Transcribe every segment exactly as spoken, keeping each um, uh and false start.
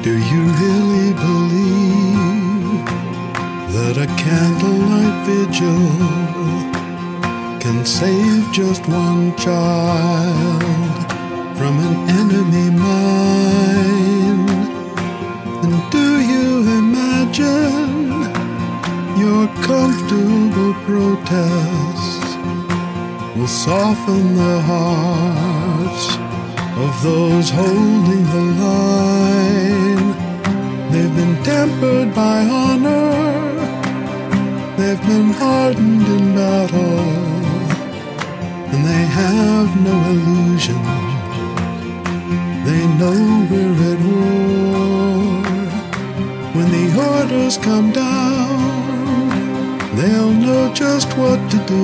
Do you really believe that a candlelight vigil can save just one child from an enemy mine? And do you imagine your comfortable protests will soften the hearts of those holding the line? They've been tempered by honor, they've been hardened in battle, and they have no illusion. They know we're at war. When the orders come down, they'll know just what to do.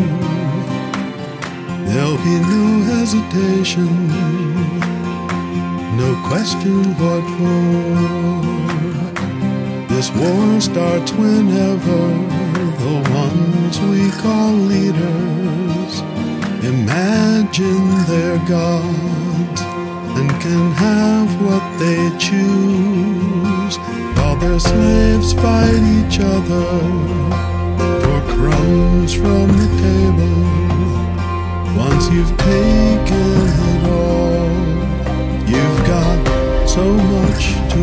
There'll be no hesitation, no question what for. This war starts whenever the ones we call leaders imagine they're gods and can have what they choose, while their slaves fight each other for crumbs from the table. Once you've taken it all, you've got so much to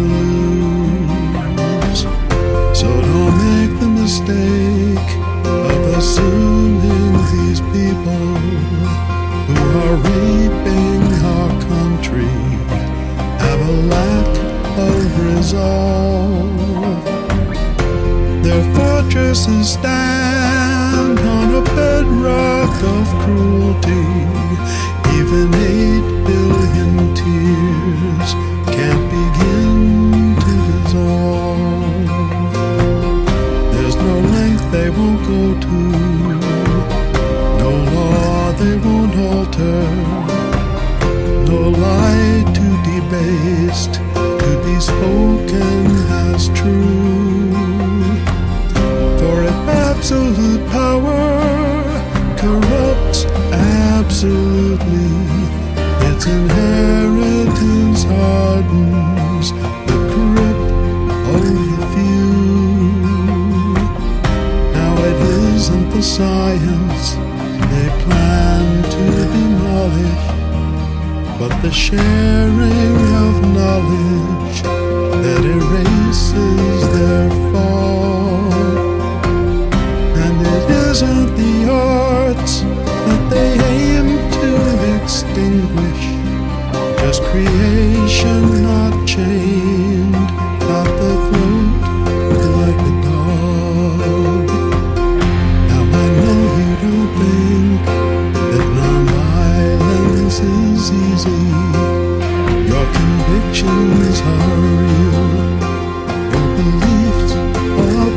lose. So don't make the mistake of assuming these people who are raping our country have a lack of resolve. Their fortresses stand on a bedrock of cruelty. Even eight billion tears can't begin to dissolve. There's no length they won't go to, no law they won't alter, no lie too debased to be spoken as true. For if absolute power corrupts absolutely, its inheritance hardens the grip of the few. Now it isn't the science they plan to demolish, but the sharing of knowledge that erases their fall. And it isn't the arts that they aim to extinguish, just creation not chained at the throat like a dog. Now I know you don't think that nonviolence is easy. Your convictions are real, your beliefs are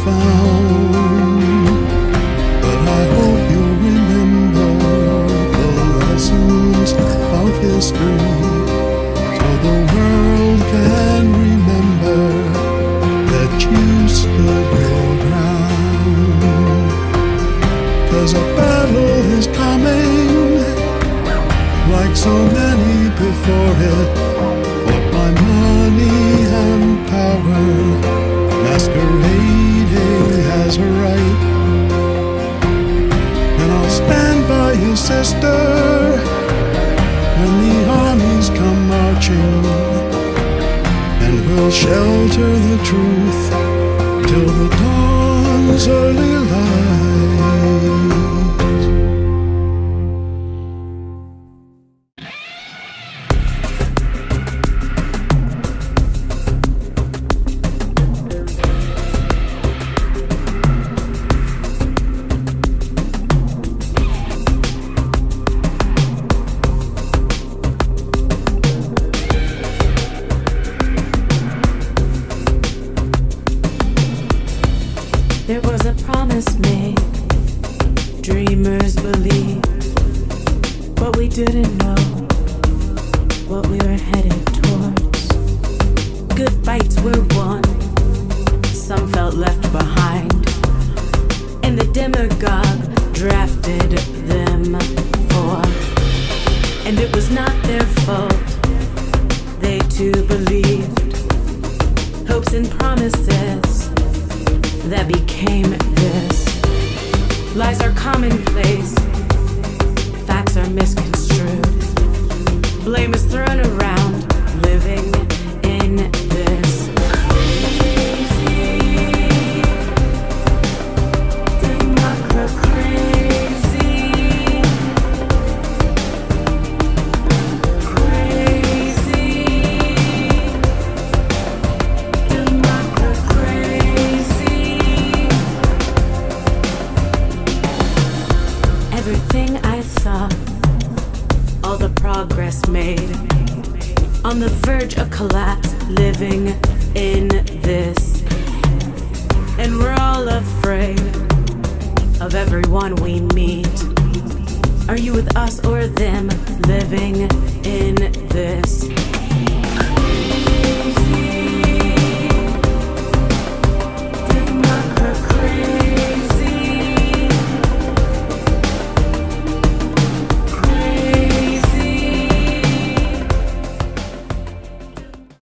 profound. But I hope you'll remember the lessons of history, so the world can remember that you stood your ground. 'Cause a battle is coming, like so many before it, fought by money and power, masquerading as right. And I'll stand by you, sister, when the armies come marching, and we'll shelter the truth till the dawn's early light. There was a promise made, dreamers believed, but we didn't know what we were headed towards. Good fights were won, some felt left behind, and the demagogue drafted them for. And it was not their fault, they too believed and promises that became this. Lies are commonplace, facts are misconstrued. Blame is thrown around, living in this. Crazy, democracy. Crazy, democracy. Everything I thought, all the progress made, on the verge of collapse, living in this. And we're all afraid of everyone we meet. Are you with us or them, living in this?